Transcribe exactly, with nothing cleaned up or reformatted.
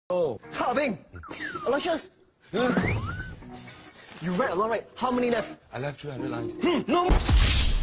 Oh, Cha-Bing! Aloysius! You read a lot, right? How many left? I left three hundred lines. Hmm, no more!